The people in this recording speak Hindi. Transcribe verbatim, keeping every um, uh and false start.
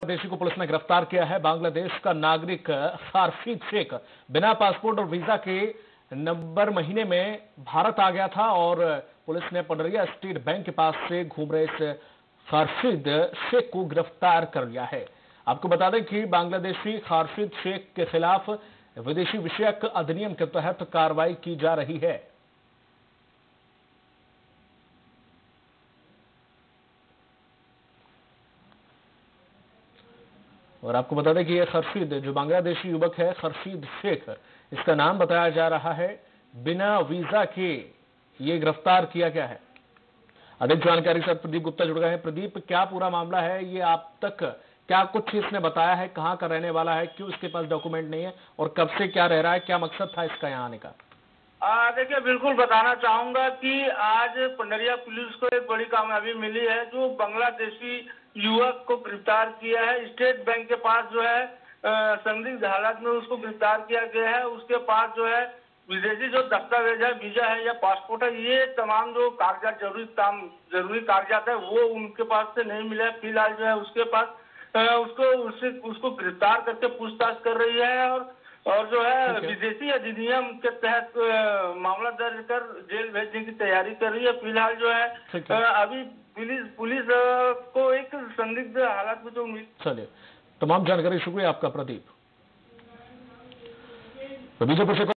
बांग्लादेशी को पुलिस ने गिरफ्तार किया है। बांग्लादेश का नागरिक हाफिज शेख बिना पासपोर्ट और वीजा के नवंबर महीने में भारत आ गया था और पुलिस ने पडरिया स्टेट बैंक के पास से घूम रहे इस हाफिज शेख को गिरफ्तार कर लिया है। आपको बता दें कि बांग्लादेशी हाफिज शेख के खिलाफ विदेशी विषयक अधिनियम के तहत कार्रवाई की जा रही है। और आपको बता दें कि यह खर्शीद जो बांग्लादेशी युवक है, खर्शीद शेख, इसका नाम बताया जा रहा है। बिना वीजा के ये गिरफ्तार किया गया है। अधिक जानकारी से प्रदीप गुप्ता जुड़ गए हैं। प्रदीप, क्या पूरा मामला है? ये आप तक क्या कुछ इसने बताया है? कहां का रहने वाला है? क्यों इसके पास डॉक्यूमेंट नहीं है और कब से क्या रह रहा है? क्या मकसद था इसका यहाँ आने का? देखिए, बिल्कुल बताना चाहूंगा कि आज पंडरिया पुलिस को एक बड़ी कामयाबी मिली है। जो बांग्लादेशी युवक को गिरफ्तार किया है, स्टेट बैंक के पास जो है संदिग्ध हालत में उसको गिरफ्तार किया गया है। उसके पास जो है विदेशी जो दस्तावेज है, वीजा है या पासपोर्ट है, ये तमाम जो कागजात जरूरी काम जरूरी कागजात है वो उनके पास से नहीं मिला है। फिलहाल जो है उसके पास उसको उससे उसको गिरफ्तार करके पूछताछ कर रही है और और जो है विदेशी अधिनियम के तहत मामला दर्ज कर जेल भेजने की तैयारी कर रही है। फिलहाल जो है, है। अभी पुलिस पुलिस को एक संदिग्ध हालत में जो मिली। चलिए, तमाम जानकारी शुक्रिया आपका प्रदीप। बीजेपी